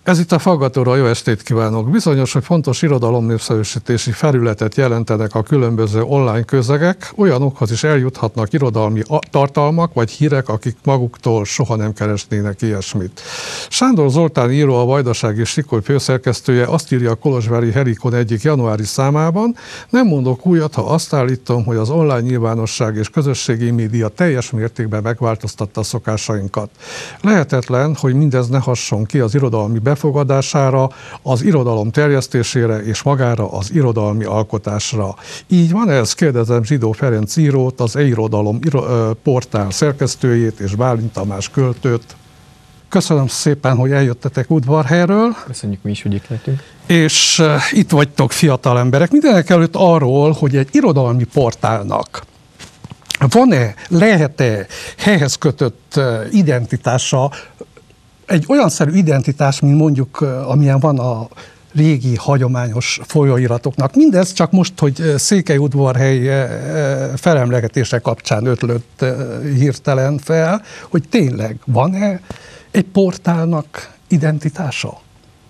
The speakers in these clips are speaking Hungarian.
Ez itt a Faggatóra, jó estét kívánok! Bizonyos, hogy fontos irodalomnépszerűsítési felületet jelentenek a különböző online közegek, olyanokhoz is eljuthatnak irodalmi tartalmak vagy hírek, akik maguktól soha nem keresnének ilyesmit. Sándor Zoltán író, a Vajdasági Sikoly főszerkesztője azt írja a kolozsvári Helikon egyik januári számában: nem mondok újat, ha azt állítom, hogy az online nyilvánosság és közösségi média teljes mértékben megváltoztatta a szokásainkat. Lehetetlen, hogy mindez ne hasson ki az irodalmi befogadására, az irodalom terjesztésére és magára az irodalmi alkotásra. Így van ez? Kérdezem Zsidó Ferenc írót, az e-irodalom portál szerkesztőjét és Bálint Tamás költőt. Köszönöm szépen, hogy eljöttetek Udvarhelyről. Köszönjük mi is, hogy itt lehetünk. És itt vagytok, fiatal emberek. Mindenek előtt arról, hogy egy irodalmi portálnak van-e, lehet-e helyhez kötött identitása, egy olyan szerű identitás, mint mondjuk, amilyen van a régi, hagyományos folyóiratoknak. Mindez csak most, hogy Székelyudvarhely felemlegetése kapcsán ötlött hirtelen fel, hogy tényleg van-e egy portálnak identitása?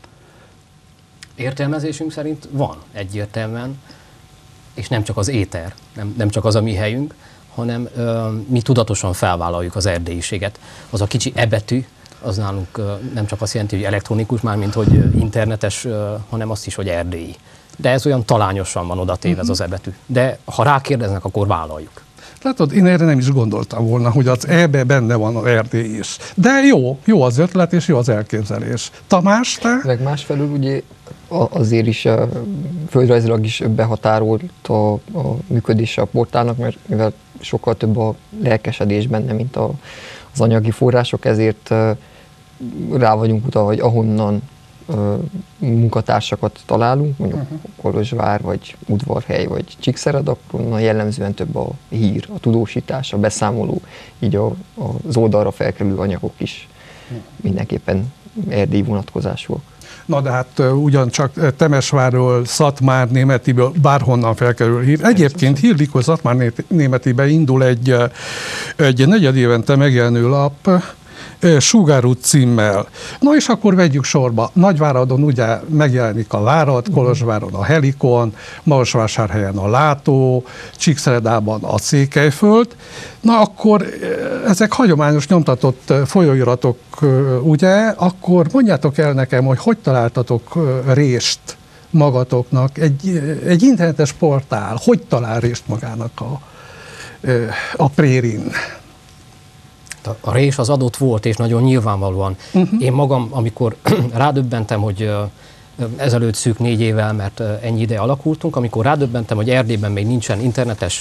Értelmezésünk szerint van egyértelműen, és nem csak az éter, nem csak az a mi helyünk, hanem mi tudatosan felvállaljuk az erdélyiséget. Az a kicsi e-betű, az nálunk nem csak azt jelenti, hogy elektronikus, mármint hogy internetes, hanem azt is, hogy erdélyi. De ez olyan talányosan van odatéve ez az e-betű. De ha rákérdeznek, akkor vállaljuk. Látod, én erre nem is gondoltam volna, hogy az e-be benne van az erdély is. De jó az ötlet és jó az elképzelés. Tamás, te? Meg másfelől ugye azért is földrajzilag is behatárolt a működése a portálnak, mert mivel sokkal több a lelkesedés benne, mint az anyagi források, ezért rá vagyunk utalva, hogy ahonnan munkatársakat találunk, mondjuk Kolozsvár, vagy Udvarhely, vagy Csíkszered, akkor onnan jellemzően több a hír, a tudósítás, a beszámoló, így az oldalra felkerülő anyagok is mindenképpen erdélyi vonatkozásúak. Na de hát ugyancsak Temesvárról, Szatmár Németiből bárhonnan felkerül hír. Egyébként hírlik, hogy Szatmár Németibe indul egy negyedévente megjelenő lap, Sugárút címmel. Na és akkor vegyük sorba. Nagyváradon ugye megjelenik a Várad, Kolozsváron a Helikon, Marosvásárhelyen a Látó, Csíkszeredában a Székelyföld. Na akkor ezek hagyományos nyomtatott folyóiratok, ugye? Akkor mondjátok el nekem, hogy találtatok részt magatoknak? Egy internetes portál, hogy talál részt magának a prérin? A rés az adott volt, és nagyon nyilvánvalóan. Én magam, amikor rádöbbentem, hogy ezelőtt szűk 4 évvel, mert ennyi ide alakultunk, amikor rádöbbentem, hogy Erdélyben még nincsen internetes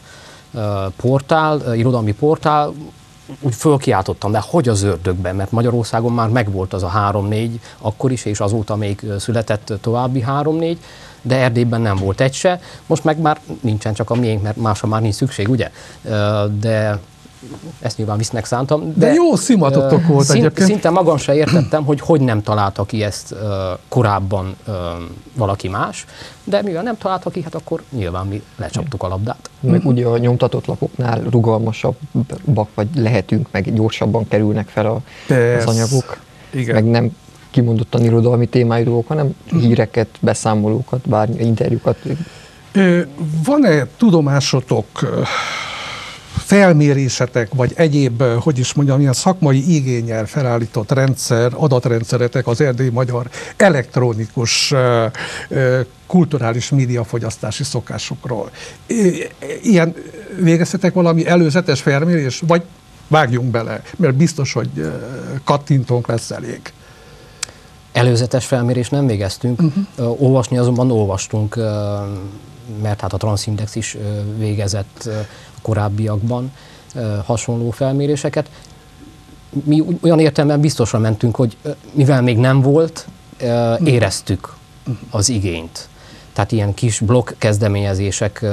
portál, irodalmi portál, úgy fölkiáltottam, de hogy az ördögben, mert Magyarországon már megvolt az a 3-4 akkor is, és azóta még született további 3-4, de Erdélyben nem volt egy se. Most meg már nincsen, csak a miénk, mert másra már nincs szükség, ugye? De ezt nyilván visznek szántam. De jó szimatotok volt egyébként. Szinte magam se értettem, hogy nem találta ki ezt korábban valaki más, de mivel nem találta ki, hát akkor nyilván mi lecsaptuk a labdát. Meg ugye a nyomtatott lapoknál rugalmasabbak, vagy lehetünk, meg gyorsabban kerülnek fel az anyagok. Igen. Meg nem kimondottan irodalmi témájú dolgok, hanem híreket, beszámolókat, bármi interjúkat. Van-e tudomásotok, felmérésetek, vagy egyéb, hogy is mondjam, ilyen szakmai igénnyel felállított adatrendszeretek az erdélyi magyar elektronikus kulturális médiafogyasztási szokásokról? Ilyen végeztetek valami előzetes felmérés, vagy vágjunk bele, mert biztos, hogy kattintónk lesz elég. Előzetes felmérés nem végeztünk, olvasni azonban olvastunk, mert hát a Transindex is végezett korábbiakban hasonló felméréseket. Mi olyan értelemben biztosra mentünk, hogy mivel még nem volt, éreztük az igényt. Tehát ilyen kis blokk kezdeményezések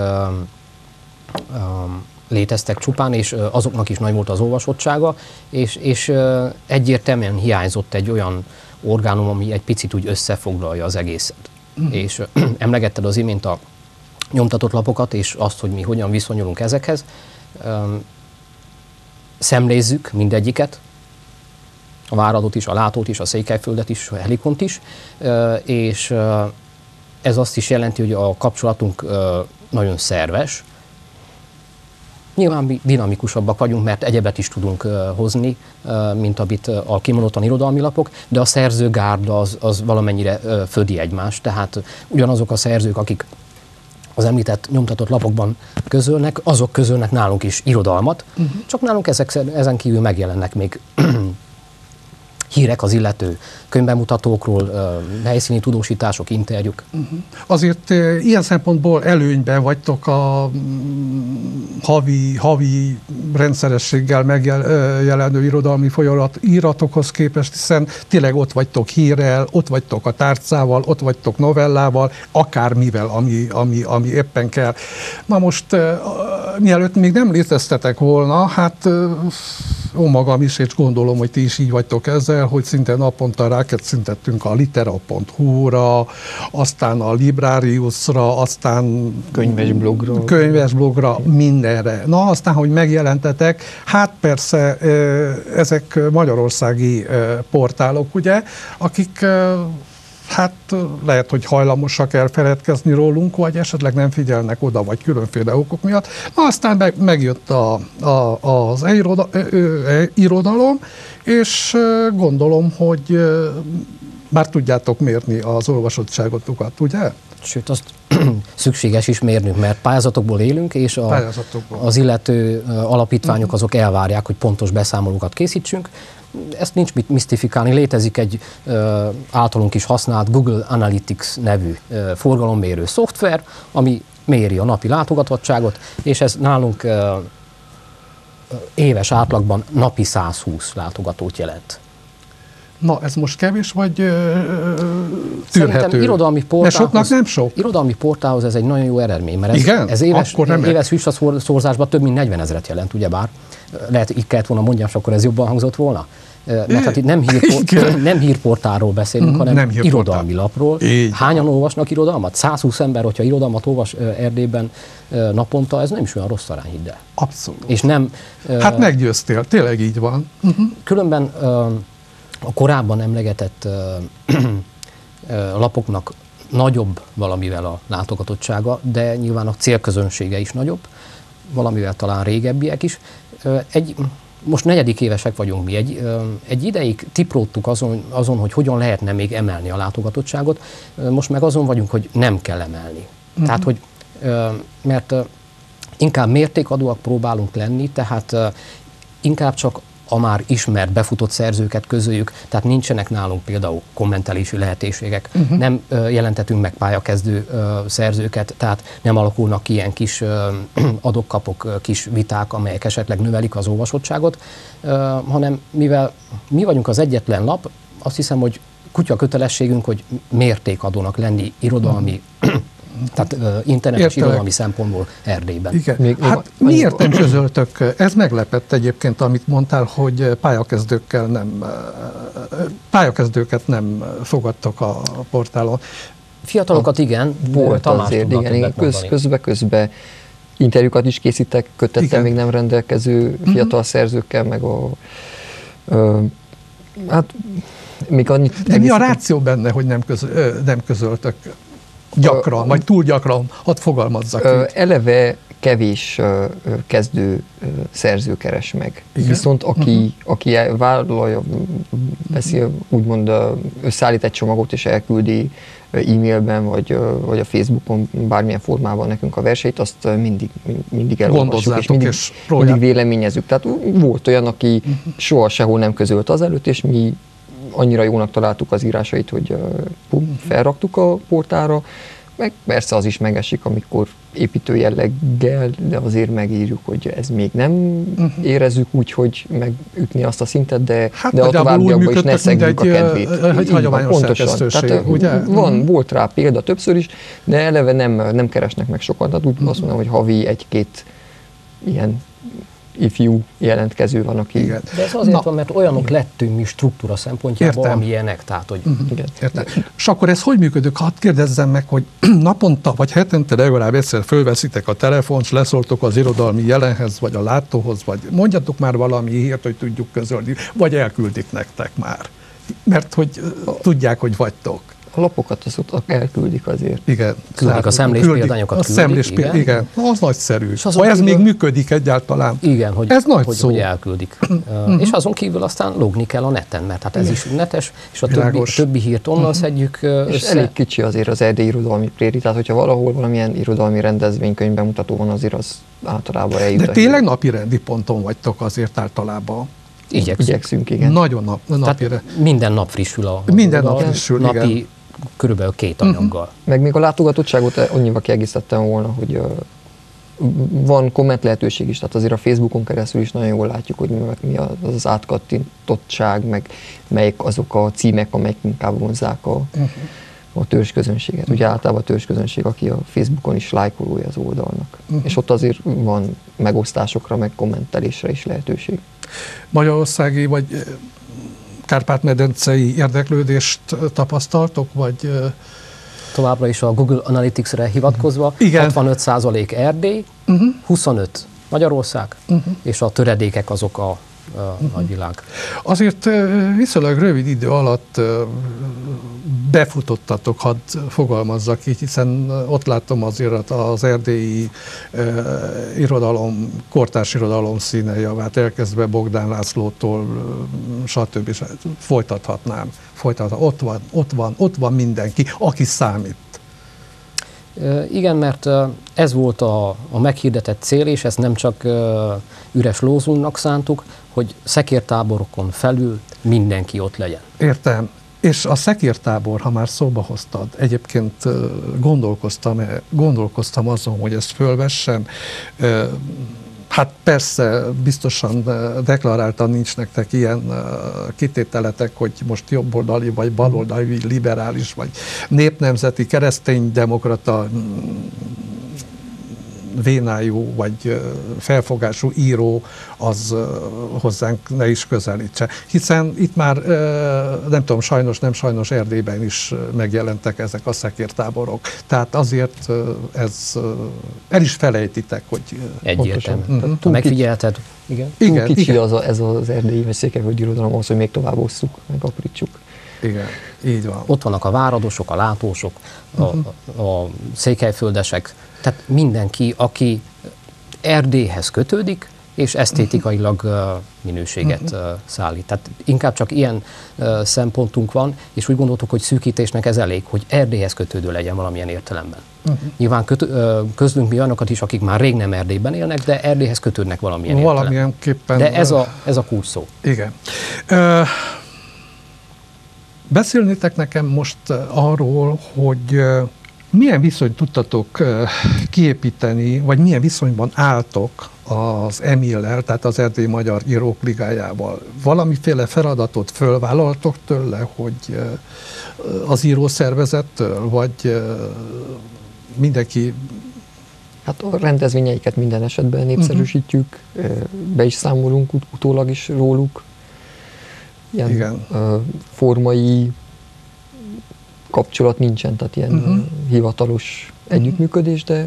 léteztek csupán, és azoknak is nagy volt az olvasottsága, és egyértelműen hiányzott egy olyan orgánum, ami egy picit úgy összefoglalja az egészet. És emlegetted az imént a nyomtatott lapokat, és azt, hogy mi hogyan viszonyulunk ezekhez. Szemlézzük mindegyiket, a Váradot is, a Látót is, a Székelyföldet is, a Helikont is, és ez azt is jelenti, hogy a kapcsolatunk nagyon szerves. Nyilván mi dinamikusabbak vagyunk, mert egyebet is tudunk hozni, mint amit a kimondottan irodalmi lapok, de a szerzőgárda az valamennyire födi egymást, tehát ugyanazok a szerzők, akik az említett nyomtatott lapokban közölnek, azok közölnek nálunk is irodalmat, csak nálunk ezen kívül megjelennek még hírek az illető könyvbemutatókról, helyszíni tudósítások, interjúk. Azért ilyen szempontból előnyben vagytok a havi rendszerességgel megjelenő irodalmi folyóiratokhoz képest, hiszen tényleg ott vagytok hírrel, ott vagytok a tárcával, ott vagytok novellával, akármivel, ami éppen kell. Na most, mielőtt még nem léteztetek volna, hát magam is, és gondolom, hogy ti is így vagytok ezzel, hogy szinte naponta ráketszintettünk a litera.hu-ra, aztán a Librariusra, aztán könyvesblogra, mindenre. Na, aztán, hogy megjelentetek, hát persze ezek magyarországi portálok, ugye, akik hát lehet, hogy hajlamosak elfeledkezni rólunk, vagy esetleg nem figyelnek oda, vagy különféle okok miatt. Na, aztán megjött az irodalom, és gondolom, hogy már tudjátok mérni az olvasottságotokat, ugye? Sőt, azt szükséges is mérnünk, mert pályázatokból élünk, és az illető alapítványok azok elvárják, hogy pontos beszámolókat készítsünk. Ezt nincs mit misztifikálni, létezik egy általunk is használt Google Analytics nevű forgalommérő szoftver, ami méri a napi látogatottságot, és ez nálunk éves átlagban napi 120 látogatót jelent. Na, ez most kevés, vagy tűrhető? Szerintem irodalmi portálhoz ez egy nagyon jó eredmény, mert ez éves visszaszorzásban több mint 40 000 jelent, ugyebár. Lehet, így kellett volna mondjam, és akkor ez jobban hangzott volna. Mert hát itt nem hírportálról beszélünk, hanem irodalmi lapról. Hányan olvasnak irodalmat? 120 ember, hogyha irodalmat olvas Erdélyben naponta, ez nem is olyan rossz arány, hidd el. Abszolút. És nem, hát meggyőztél, tényleg így van. Különben a korábban emlegetett lapoknak nagyobb valamivel a látogatottsága, de nyilván a célközönsége is nagyobb, valamivel talán régebbiek is. Most 4. évesek vagyunk mi. Egy ideig tipródtuk azon, hogy hogyan lehetne még emelni a látogatottságot. Most meg azon vagyunk, hogy nem kell emelni. Tehát, hogy mert inkább mértékadóak próbálunk lenni, tehát inkább csak a már ismert, befutott szerzőket közöljük, tehát nincsenek nálunk például kommentelési lehetőségek, nem jelentetünk meg pályakezdő szerzőket, tehát nem alakulnak ki ilyen kis adok-kapok, kis viták, amelyek esetleg növelik az olvasottságot, hanem mivel mi vagyunk az egyetlen lap, azt hiszem, hogy kutya kötelességünk, hogy mértékadónak lenni irodalmi, tehát internetes irodalmi szempontból Erdélyben. Igen. Hát miért nem közöltök? Ez meglepett egyébként, amit mondtál, hogy pályakezdőket nem fogadtak a portálon. Fiatalokat igen. Volt azért, igen. Közbe interjúkat is készítek, kötettel még nem rendelkező fiatal szerzőkkel, meg hát még annyit... De mi a ráció benne, hogy nem közöltök? Gyakran, vagy túl gyakran, hadd fogalmazzak így. Eleve kevés kezdő szerző keres meg. Igen? Viszont aki vállalja, úgymond összeállít egy csomagot és elküldi e-mailben, vagy a Facebookon bármilyen formában nekünk a verseit, azt mindig elolvassuk, és mindig véleményezzük. Tehát volt olyan, aki soha sehol nem közölt azelőtt, és mi annyira jónak találtuk az írásait, hogy felraktuk a portálra, meg persze az is megesik, amikor építő jelleggel, de azért megírjuk, hogy ez még nem érezzük úgy, hogy megütni azt a szintet, de a továbbiakban is ne szegjük a kedvét. Egy hagyományos szerkesztőség, ugye? Volt rá példa többször is, de eleve nem keresnek meg sokat. Tehát úgy azt mondom, hogy havi 1-2 ilyen ifjú jelentkező van, aki... Igen. De ez azért van, mert olyanok lettünk mi struktúra szempontjából, Értem. amilyenek. Tehát, hogy Igen. Értem. És akkor ez hogy működik? Hadd kérdezzem meg, hogy naponta vagy hetente legalább egyszer fölveszitek a telefont, és leszóltok az irodalmi jelenhez, vagy a látóhoz, vagy mondjatok már valami hírt, hogy tudjuk közölni, vagy elküldik nektek már. Mert hogy tudják, hogy vagytok. A lapokat azok elküldik azért. Igen. Küldik a szemléspéldányokat, A küldik, szemléspéldányokat, igen. Az nagyszerű. És azon Ha ez kívül- még működik egyáltalán. igen, hogy, Ez nagy szó. hogy elküldik. És azon kívül aztán logni kell a neten, mert hát ez is netes, és a Világos. többi hírt onnan szedjük És össze. elég kicsi azért az erdélyi irodalmi préri, tehát hogyha valahol valamilyen irodalmi rendezvény, könyvbemutató van, azért az általában eljut. De tényleg napirendi ponton vagytok azért általában. Igyekszünk, igen. Nagyon napire. Tehát minden nap frissül a Minden oldal, nap frissül, napi igen. körülbelül 2 anyaggal. Meg még a látogatottságot annyival kiegészítettem volna, hogy van komment lehetőség is, tehát azért a Facebookon keresztül is nagyon jól látjuk, hogy mi az átkattintottság, meg melyik azok a címek, amelyek inkább vonzzák a törzsközönséget. Ugye általában a törzsközönség, aki a Facebookon is lájkolója az oldalnak. És ott azért van megosztásokra, meg kommentelésre is lehetőség. Magyarországi vagy Kárpát-medencei érdeklődést tapasztaltok, vagy Továbbra is a Google Analytics-re hivatkozva, Igen. 65% Erdély, 25 Magyarország, és a töredékek azok a nagyvilág. azért viszonylag rövid idő alatt befutottatok, hadd fogalmazzak így, hiszen ott látom azért az erdélyi irodalom, kortárs irodalom színejavát, elkezdve Bogdán Lászlótól, stb. Folytathatnám. Ott van mindenki, aki számít. Igen, mert ez volt a meghirdetett cél, és ezt nem csak üres lózunknak szántuk, hogy szekértáborokon felül mindenki ott legyen. Értem. És a szekértábor, ha már szóba hoztad, egyébként gondolkoztam azon, hogy ezt fölvessem. Hát persze, biztosan deklaráltan nincs nektek ilyen kitételetek, hogy most jobboldali, vagy baloldali, liberális, vagy népnemzeti, kereszténydemokrata vénájú, vagy felfogású író az hozzánk ne is közelítse. Hiszen itt már, nem tudom, sajnos, nem sajnos Erdélyben is megjelentek ezek a szekértáborok. Tehát azért el is felejtitek, hogy Egyértelmű. Pontosan. Ha megfigyelted, igen. Túl kicsi ez az erdélyi vagy székelyföldi irodalom ahhoz, hogy még tovább osszuk, meg aprítsuk. Igen, így van. Ott vannak a váradosok, a látósok, a székelyföldesek, tehát mindenki, aki Erdélyhez kötődik, és esztétikailag minőséget szállít. Tehát inkább csak ilyen szempontunk van, és úgy gondoltuk, hogy szűkítésnek ez elég, hogy Erdélyhez kötődő legyen valamilyen értelemben. Nyilván közlünk mi olyanokat is, akik már rég nem Erdélyben élnek, de Erdélyhez kötődnek valamilyen értelemben. Valamilyenképpen. De ez a kulcs szó. Igen. Beszélnétek nekem most arról, hogy milyen viszonyt tudtatok kiépíteni, vagy milyen viszonyban álltok az EMIL-lel, tehát az Erdélyi Magyar Írók Ligájával. Valamiféle feladatot fölvállaltok tőle, hogy az írószervezettől, vagy mindenki... Hát a rendezvényeiket minden esetben népszerűsítjük, be is számolunk utólag is róluk. Ilyen Igen. formai kapcsolat nincsen, tehát ilyen hivatalos együttműködés, de...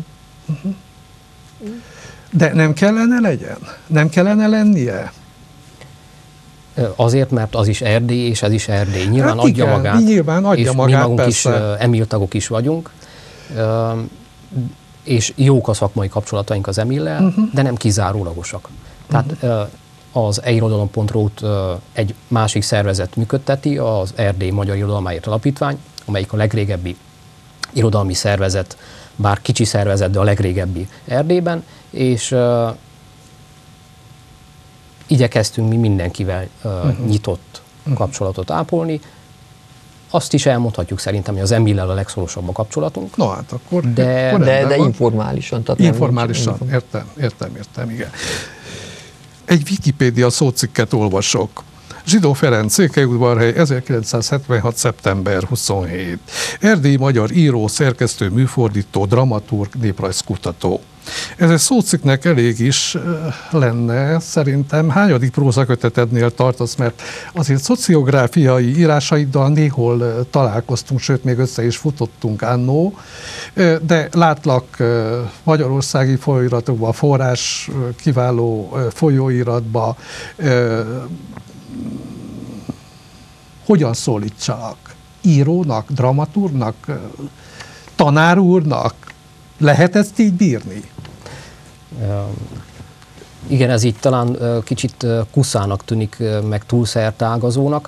De nem kellene legyen? Nem kellene lennie? Azért, mert az is Erdély, és ez is Erdély. Nyilván Hát adja igen, magát. nyilván adja és magát, mi magunk persze. is EMIL tagok is vagyunk, és jók a szakmai kapcsolataink az EMIL-lel, de nem kizárólagosak. Tehát az eirodalom.ru-t egy másik szervezet működteti, az Erdély Magyar Irodalmáért Alapítvány, amelyik a legrégebbi irodalmi szervezet, bár kicsi szervezet, de a legrégebbi Erdélyben, és igyekeztünk mi mindenkivel nyitott kapcsolatot ápolni. Azt is elmondhatjuk szerintem, hogy az EMIL-lel a legszorosabb a kapcsolatunk. No hát akkor... De- akkor rendben De van. informálisan. Tehát Informálisan, értem, igen. Egy Wikipédia szócikket olvasok. Zsidó Ferenc, Székelyudvarhely, 1976. szeptember 27. Erdélyi magyar író, szerkesztő, műfordító, dramaturg, néprajzkutató. Ez egy szócikknek elég is lenne, szerintem. Hányadik prózakötetednél tartasz, mert azért szociográfiai írásaiddal néhol találkoztunk, sőt, még össze is futottunk annó, de látlak magyarországi folyóiratokban, forrás kiváló folyóiratban, hogyan szólítsak? Írónak, dramaturgnak, tanár úrnak? Lehet ezt így bírni? Igen, ez így talán kicsit kuszának tűnik, meg túl szerteágazónak.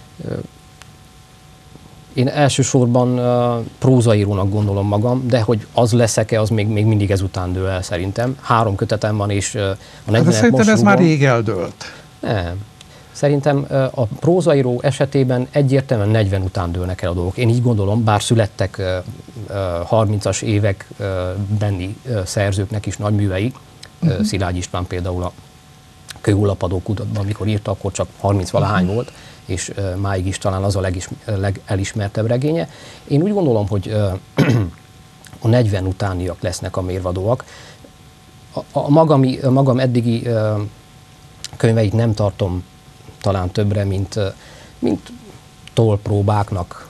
Én elsősorban prózaírónak gondolom magam, de hogy az leszek-e, az még mindig ezután dől el szerintem. 3 kötetem van, és a 40-et most szerintem ez már rég eldőlt. Nem. Szerintem a prózaíró esetében egyértelműen 40 után dőlnek el a dolgok. Én így gondolom, bár születtek 30-as évekbeni szerzőknek is nagy művei, Szilágy István például a Kőhullapadó kutatban, amikor írta, akkor csak 30-valahány volt, és máig is talán az a legelismertebb regénye. Én úgy gondolom, hogy a 40 utániak lesznek a mérvadóak. A magam eddigi könyveit nem tartom talán többre, mint tollpróbáknak.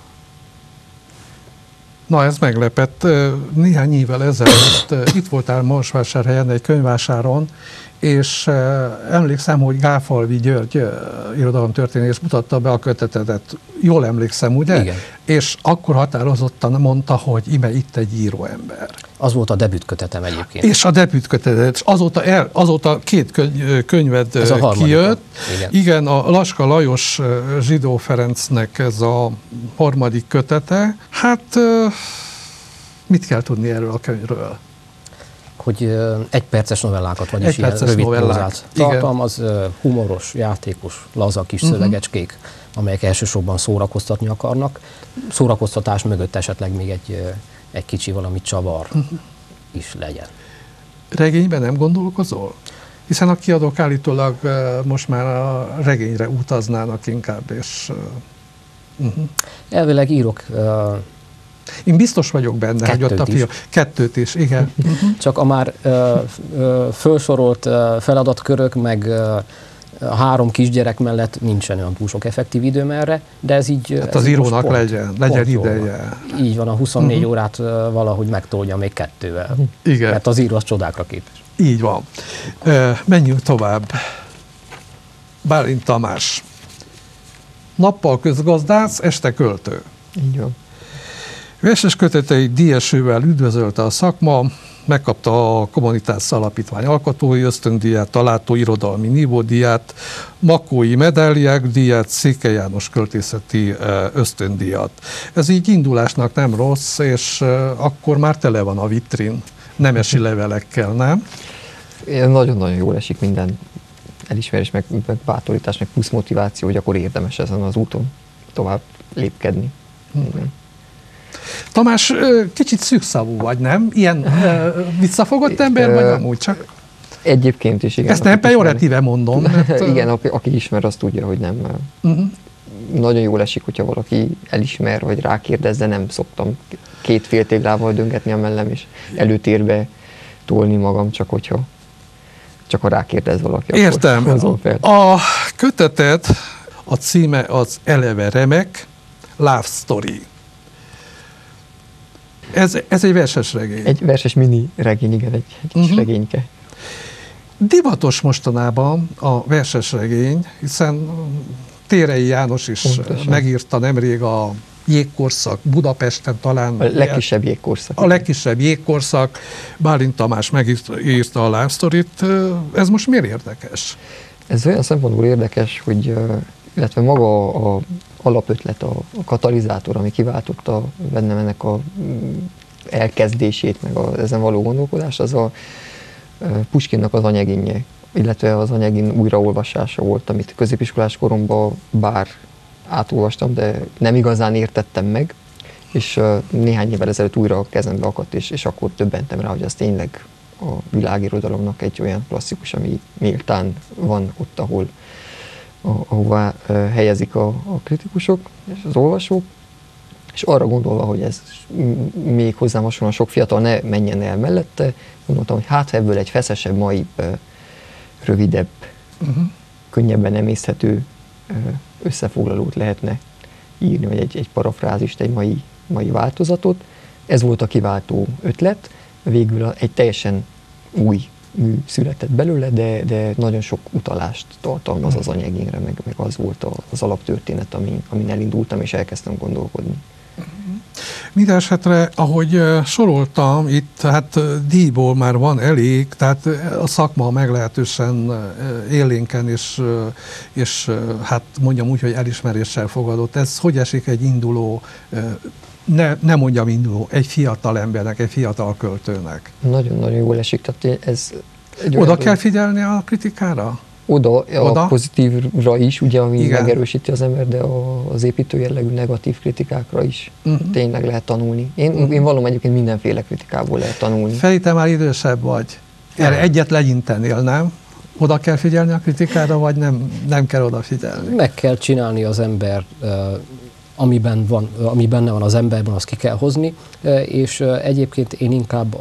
Na, ez meglepett. Néhány évvel ezelőtt itt voltál Marosvásárhelyen egy könyvvásáron, és emlékszem, hogy Gáfalvi György irodalomtörténész mutatta be a kötetedet. Jól emlékszem, ugye? Igen. És akkor határozottan mondta, hogy ime itt egy íróember. Az volt a debütkötetem egyébként. És a debütkötetet, és azóta 2 könyved kijött. Igen, a Laska Lajos Zsidó Ferencnek ez a 3. kötete. Hát mit kell tudni erről a könyvről? Hogy 1 perces novellákat, vagyis ilyen rövid prózát tartalmaz, humoros, játékos, laza kis szövegecskék, amelyek elsősorban szórakoztatni akarnak. Szórakoztatás mögött esetleg még egy kicsi valami csavar is legyen. Regényben nem gondolkozol? Hiszen a kiadók állítólag most már a regényre utaznának inkább, és... Elvileg írok... Én biztos vagyok benne, hogy ott a fiú... 2 is, igen. Csak a már felsorolt feladatkörök, meg a 3 kisgyerek mellett nincsen olyan túl sok effektív időm erre, de ez így... Hát az írónak legyen ideje. Így van, a 24 órát valahogy megtolja még 2-vel. Igen. Mert az író az csodákra képes. Így van. Menjünk tovább. Bálint Tamás. Nappal közgazdász, este költő. Így van. Verses kötetei díjesővel üdvözölte a szakma, megkapta a Kommunitás Alapítvány alkotói ösztöndíját, a Látó irodalmi nívódíját, Makói medáliák díját, Székely János költészeti ösztöndíjat. Ez így indulásnak nem rossz, és akkor már tele van a vitrin nemesi levelekkel, nem? Nagyon-nagyon jól esik minden elismerés, meg bátorítás, meg plusz motiváció, hogy akkor érdemes ezen az úton tovább lépkedni. Tamás, kicsit szűkszavú vagy, nem? Ilyen visszafogott ember vagy amúgy csak? Egyébként is, igen. Ezt nem pejoratíve mondom. Mert... igen, aki ismer, azt tudja, hogy nem. Nagyon jól esik, hogyha valaki elismer, vagy rákérdez, de nem szoktam 2 féltéglával döngetni a mellem, és előtérbe tolni magam, csak ha rákérdez valaki. Értem. A köteted, a címe az eleve remek, Love Story. Ez egy verses regény. Egy verses mini regény, igen, egy kis regényke. Divatos mostanában a verses regény, hiszen Térei János is megírta nemrég a Jégkorszak, Budapesten talán. A legkisebb jégkorszak. A legkisebb jégkorszak, Bálint Tamás megírta a Love Storyt. Ez most miért érdekes? Ez olyan szempontból érdekes, hogy illetve maga a alapötlet, a katalizátor, ami kiváltotta bennem ennek a elkezdését, meg ezen való gondolkodást, az a Puskinnak az Anyegénye, illetve az Anyegin újraolvasása volt, amit középiskolás koromban bár átolvastam, de nem igazán értettem meg, és néhány évvel ezelőtt újra a kezembe akadt, és akkor döbbentem rá, hogy ez tényleg a világirodalomnak egy olyan klasszikus, ami méltán van ott, ahová helyezik a kritikusok és az olvasók. És arra gondolva, hogy ez még hozzám hasonlóan sok fiatal ne menjen el mellette, gondoltam, hogy hát ebből egy feszesebb, maibb, rövidebb, könnyebben emészthető összefoglalót lehetne írni, vagy egy parafrázist, egy mai változatot. Ez volt a kiváltó ötlet. Végül egy teljesen új mű született belőle, de nagyon sok utalást tartalmaz az anyagénre, meg az volt az alaptörténet, amin elindultam, és elkezdtem gondolkodni. Minden esetre, ahogy soroltam, itt hát díjból már van elég, tehát a szakma meglehetősen élénken és hát mondjam úgy, hogy elismeréssel fogadott. Ez hogy esik egy induló, ne mondjam induló, egy fiatal embernek, egy fiatal költőnek? Nagyon-nagyon jól esik. Tehát ez oda kell figyelni a kritikára? Oda, a pozitívra is, ugye, ami igen, megerősíti az ember, de az építő jellegű negatív kritikákra is tényleg lehet tanulni. Én vallom, egyébként mindenféle kritikából lehet tanulni. Feri, te már idősebb vagy. Erre egyet legyintenél, nem? Oda kell figyelni a kritikára, vagy nem kell odafigyelni? Meg kell csinálni az ember, ami benne van az emberben, azt ki kell hozni, és egyébként én inkább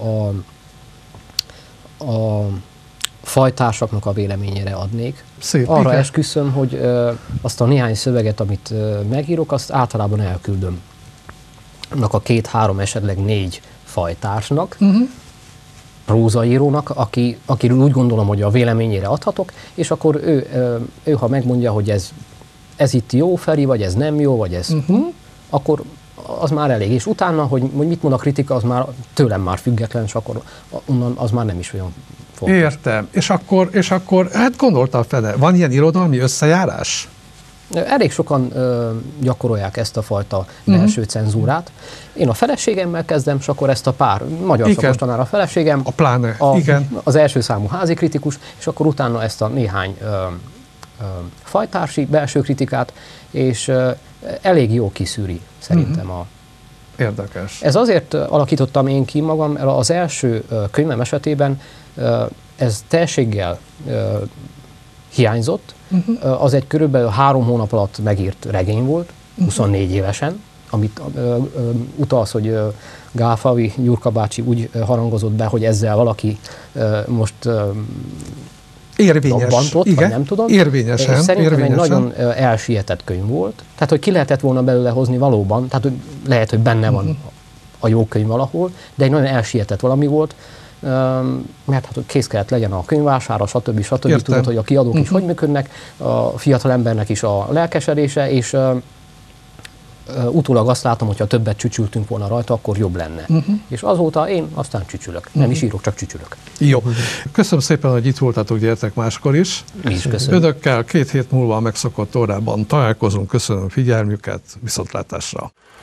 a fajtársaknak a véleményére adnék. Szép, arra igen, esküszöm, hogy azt a néhány szöveget, amit megírok, azt általában elküldöm annak a 2-3, esetleg 4 fajtársnak, prózaírónak, akiről úgy gondolom, hogy a véleményére adhatok, és akkor ő ha megmondja, hogy ez itt jó, Feri, vagy ez nem jó, vagy ez akkor az már elég. És utána, hogy mit mond a kritika, az már tőlem már független, és akkor onnan az már nem is olyan fontos. Értem. És akkor hát gondoltam fele, van ilyen irodalmi összejárás? Elég sokan gyakorolják ezt a fajta belső cenzúrát. Én a feleségemmel kezdem, és akkor ezt a pár magyar szakos tanár a feleségem, a pláne, igen, az első számú házi kritikus, és akkor utána ezt a néhány fajtársi belső kritikát, és elég jó kiszűri szerintem Érdekes. Ez azért alakítottam én ki magam, mert az első könyvem esetében ez teljességgel hiányzott. Az egy körülbelül 3 hónap alatt megírt regény volt, 24 évesen, amit utalsz, hogy Gálfalvi Gyurka bácsi úgy harangozott be, hogy ezzel valaki most dobbantott, igen, vagy nem tudom. Érvényesen. És szerintem egy nagyon elsietett könyv volt. Tehát, hogy ki lehetett volna belőle hozni valóban, tehát hogy lehet, hogy benne van a jó könyv valahol, de egy nagyon elsietett valami volt, mert hát kész kellett legyen a könyvvására, stb. Tudod, hogy a kiadók is hogy működnek, a fiatal embernek is a lelkesedése, és utólag azt látom, hogyha többet csücsültünk volna rajta, akkor jobb lenne. És azóta én aztán csücsülök. Nem is írok, csak csücsülök. Jó. Köszönöm szépen, hogy itt voltatok, gyertek máskor is. Mi is köszönöm. Önökkel 2 hét múlva a megszokott órában találkozunk. Köszönöm figyelmüket, viszontlátásra.